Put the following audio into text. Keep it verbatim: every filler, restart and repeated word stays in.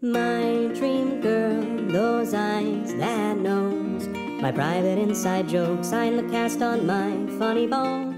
My dream girl, those eyes, that nose, my private inside joke, sign the cast on my funny bone.